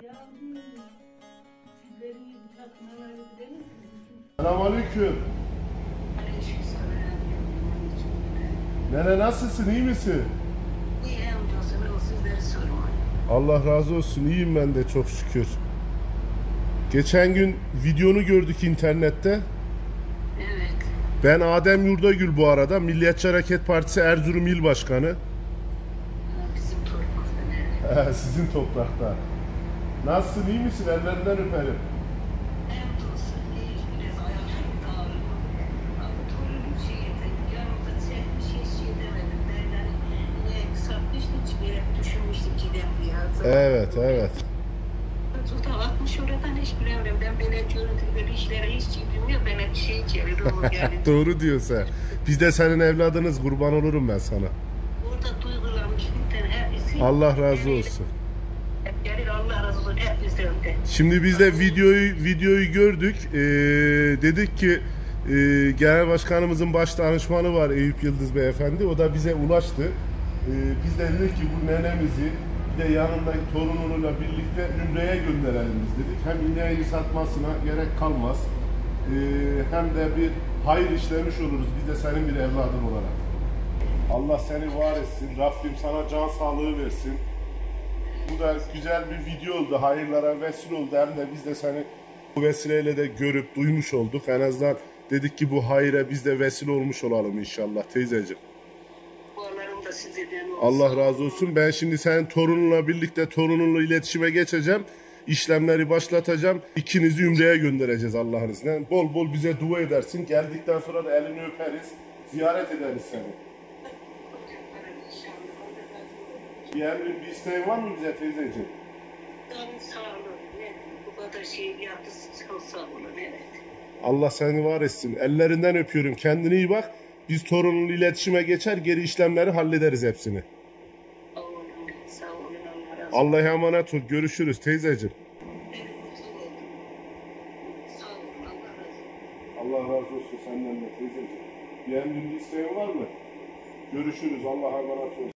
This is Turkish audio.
Selamünaleyküm. Nene nasılsın, iyi misin? İyi amcasını o sizleri sorma. Allah razı olsun, iyiyim ben de çok şükür. Geçen gün videonu gördük internette. Evet. Ben Adem Yurdagül bu arada, Milliyetçi Hareket Partisi Erzurum İl Başkanı. Bizim torpakta nerede? Sizin toprakta. Nasılsın, iyi misin? Ellerinden öperim. Hamdolsun iyi. Biraz ayaklarım dağılıyor. Ama torunum şey yeter. Yanımda çekmiş hiç şey demedim. Derler ne satmıştı hiçbir yere düşünmüştüm ki ben bir yazdım. Evet. Tuta atmış oradan hiç bilemiyorum. Ben böyle görüntüleri işlere hiç bilmiyorum. Ben hep şey içeri doğru geldi. Doğru diyorsun sen. Biz de senin evladınız, kurban olurum ben sana. Orada duygulanmış bir tane hepsi. Allah razı olsun. Gelir Allah razı olsun hepimizden de. Şimdi biz de videoyu gördük. Dedik ki Genel Başkanımızın baş danışmanı var Eyüp Yıldız Beyefendi. O da bize ulaştı. Biz de dedik ki bu nenemizi bir de yanındaki torunuyla birlikte Ümre'ye gönderelim biz dedik. Hem ineği satmasına gerek kalmaz. Hem de bir hayır işlemiş oluruz. Biz de senin bir evladın olarak. Allah seni var etsin. Rabbim sana can sağlığı versin. Bu da güzel bir video oldu. Hayırlara vesile oldu. Hem de biz de seni bu vesileyle de görüp duymuş olduk. En azından dedik ki bu hayra biz de vesile olmuş olalım inşallah teyzeciğim. Dualarım da sizden olsun. Allah razı olsun. Ben şimdi senin torununla birlikte torununla iletişime geçeceğim. İşlemleri başlatacağım. İkinizi Ümre'ye göndereceğiz Allah'ın izniyle. Bol bol bize dua edersin. Geldikten sonra da elini öperiz. Ziyaret ederiz seni. Bir emrin, bir isteğin var mı bize teyzeciğim? Canın sağlığı. Ne? Bu kadar şey yaptı. Çok sağ olun. Evet. Allah seni var etsin. Ellerinden öpüyorum. Kendine iyi bak. Biz torununla iletişime geçer, geri işlemleri hallederiz hepsini. Sağ olun. Sağ olun. Allah razı olsun. Allah'a emanet ol. Görüşürüz teyzeciğim. Evet, sağ olun. Sağ olun. Allah razı olsun. Allah razı olsun senden de teyzeciğim. Bir emrin, bir isteğin var mı? Görüşürüz. Allah'a emanet ol.